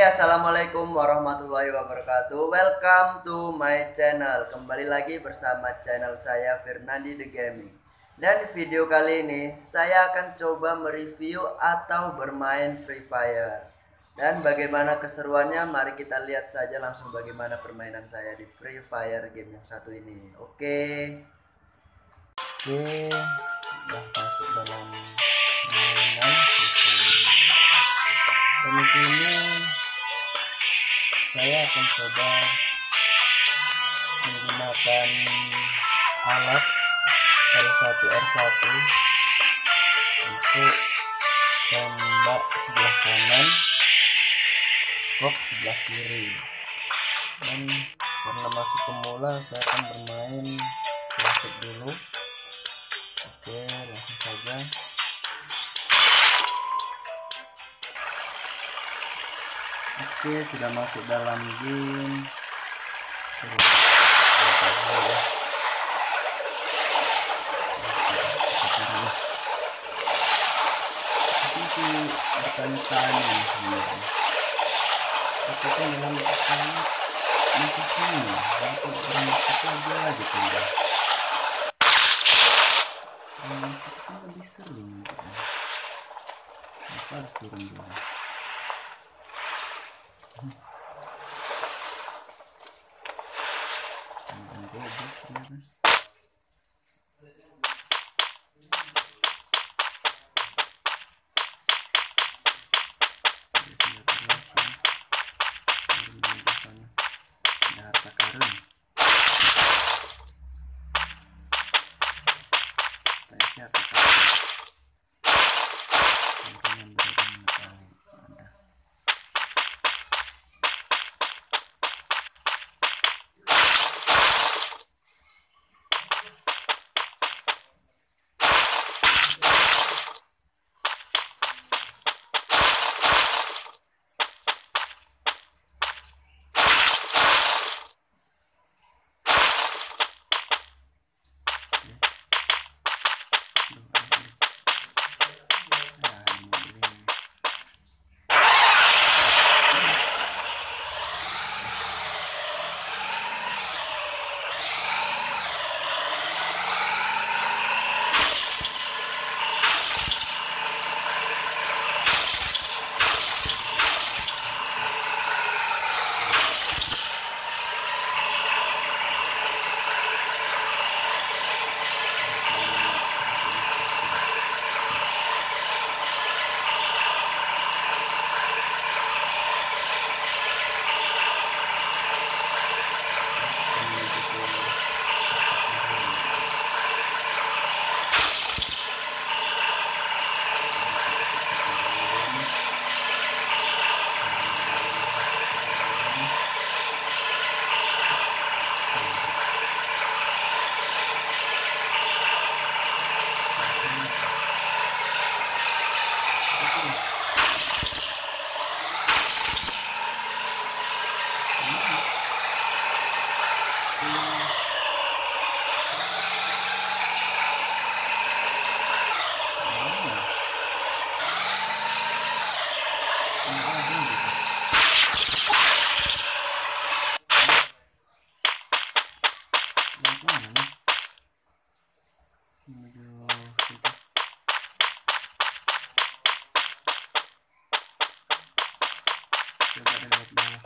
Assalamualaikum warahmatullahi wabarakatuh. Welcome to my channel. Kembali lagi bersama channel saya Firnandi the Gaming. Dan video kali ini saya akan coba mereview atau bermain Free Fire. Dan bagaimana keseruannya, mari kita lihat saja langsung bagaimana permainan saya di Free Fire game yang satu ini. Oke, sudah masuk dalam permainan. Dan di sini saya akan coba menggunakan alat L1R1 untuk tembak sebelah kanan, skop sebelah kiri. Dan karena masih pemula, saya akan bermain klasik dulu. Oke, langsung saja. Oke, sudah masuk dalam game. Ini sih bertanya-tanya sebenarnya. Apakah dalam pesawat masih sini? Dapat bermusik aja gitu ya. Musik kan lebih seru gitu. Kenapa harus turun dulu? Coba lewat bawah.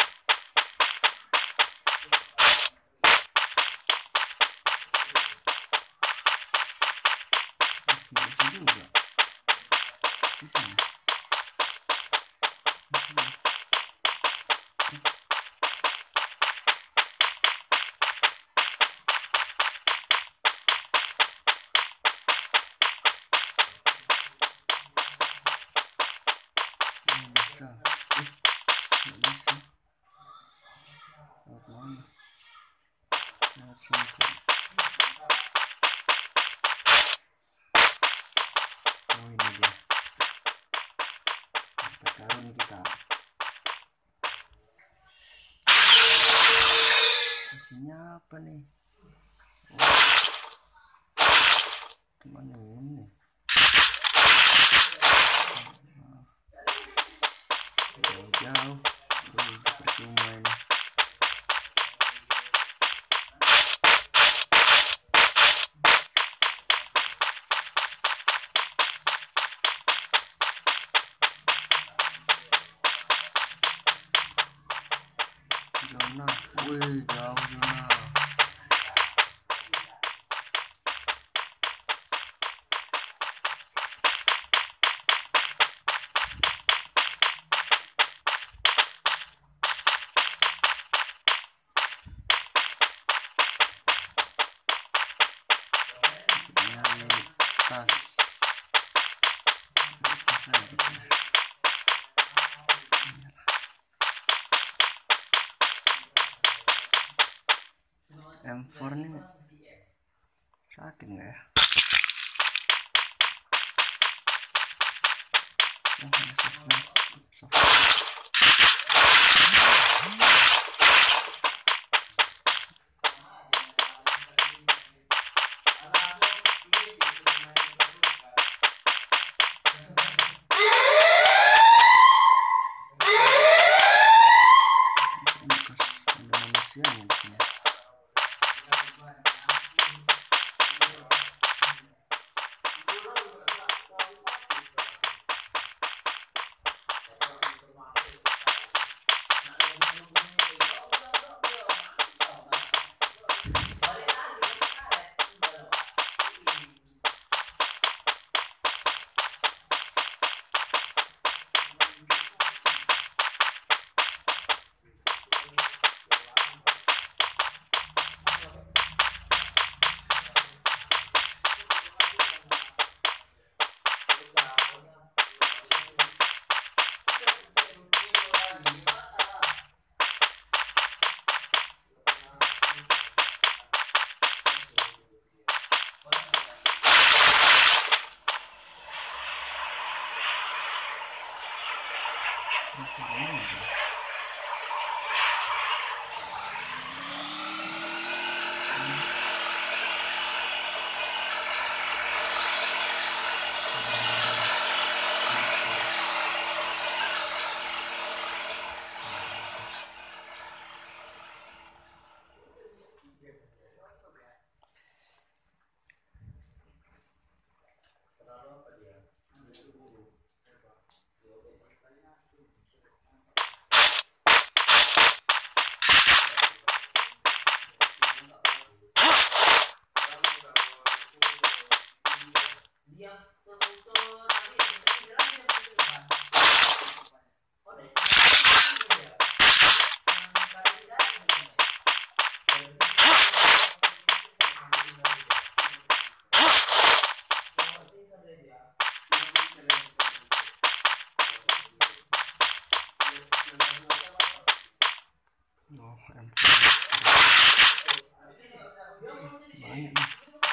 Bisa juga. Bisa. Bisa. Nggak bisa. Lewat mana? Lewat sini. Oh, ini dia. Kita karun kita. Isinya apa nih? Oh. Kemana ini? Jauh-jauh. Mana? Wih, jauh sana. Nyari tas. M4 nih sakit nggak ya? Oh, ada soft. Ada manusianya di sini. Oh, banyak nih.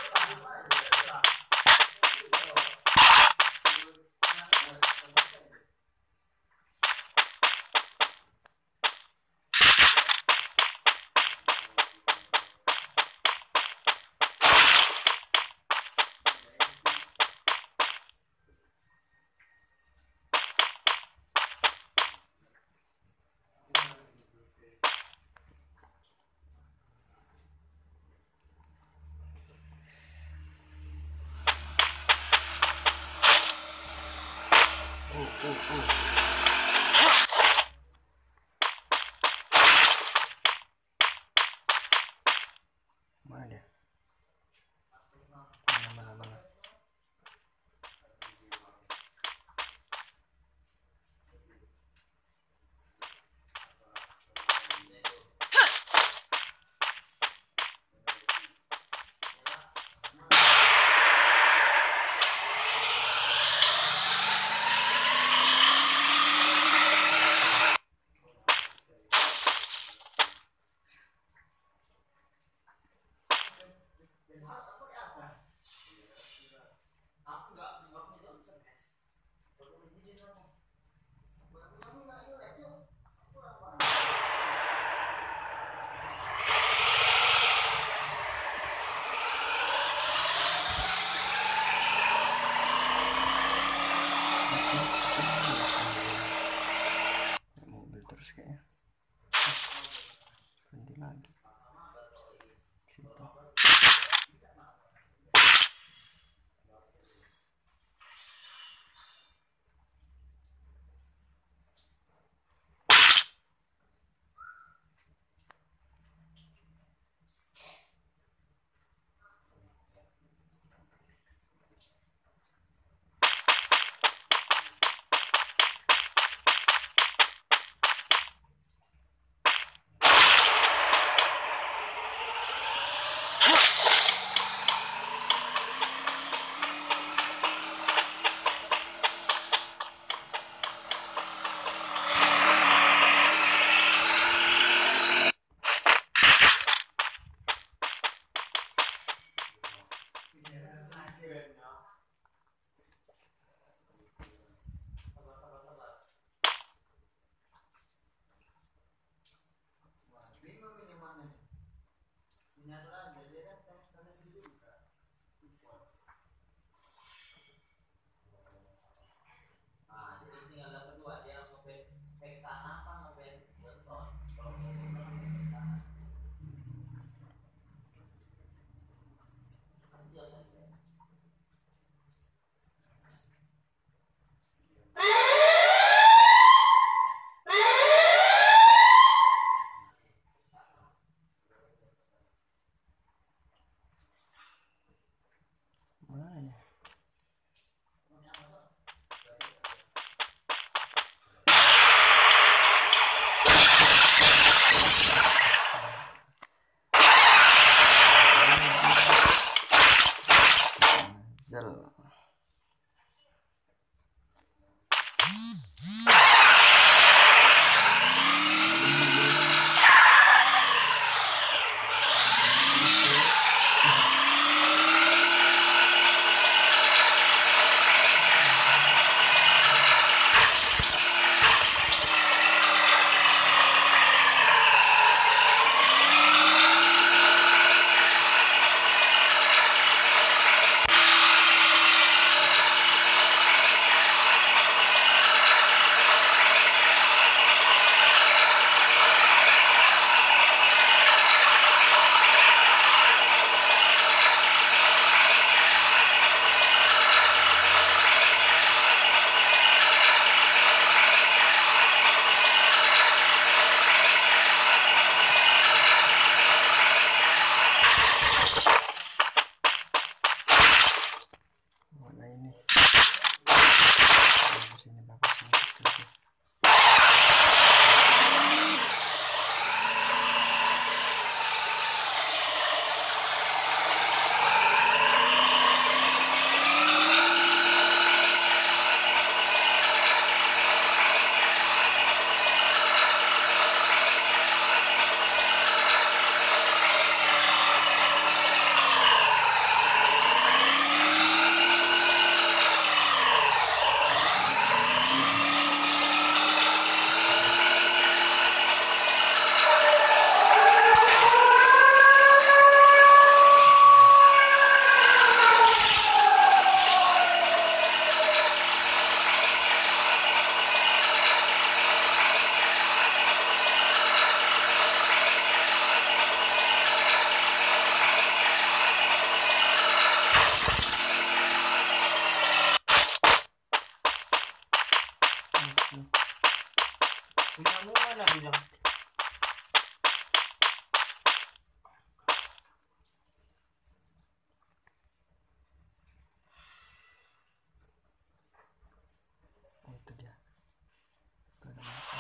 Mana dia? Mana. Punyamu mana bilang? Itu dia. Itu ada masa.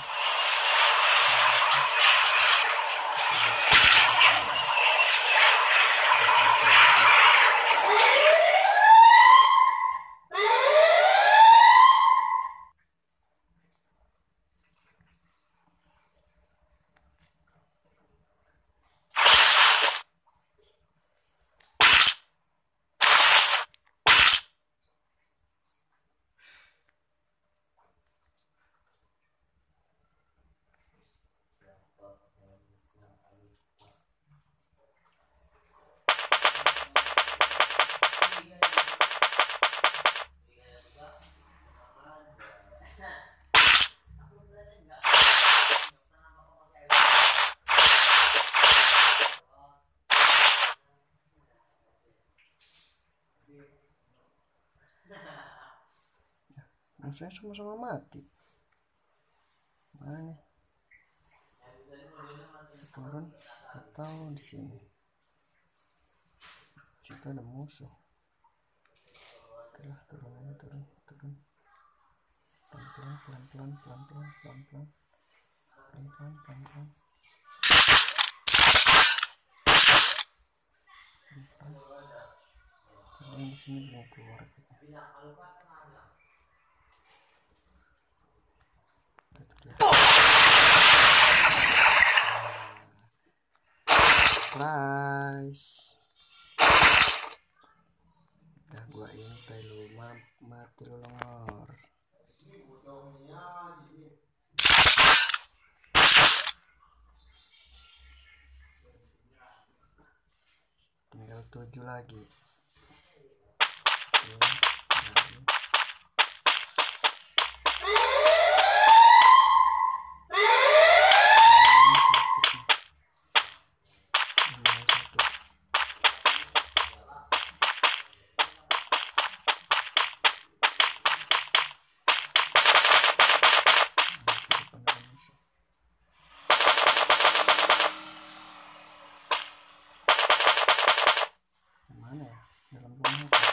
Musuhnya sama-sama mati. Mana nih? Turun atau di sini? Situ ada musuh. Oke lah, turun aja, turun. Pelan-pelan. Ini di sini belum keluar. Nice. Udah gua intai lu, mati lu longor. Tinggal 7 lagi. Oke, lagi. Mana ya? Dalam rumah itu.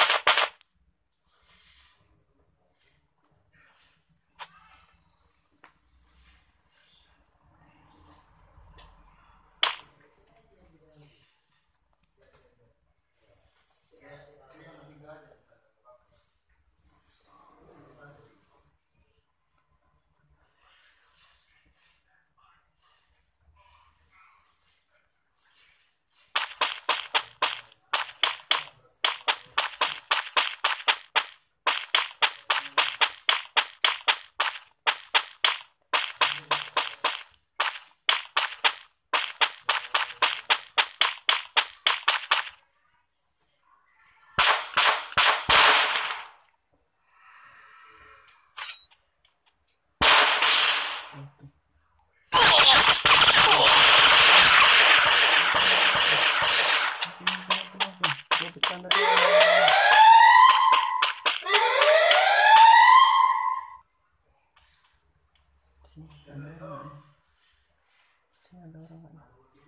Sini ada orang nggak?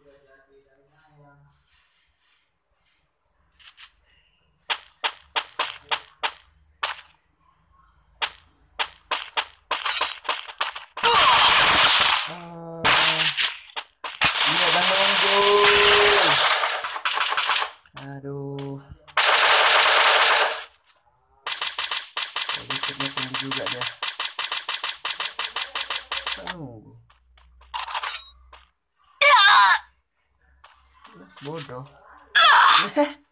Iya udah nunggu. Aduh. Tadi kitnya tinggi juga dia. Nunggu. Bodoh.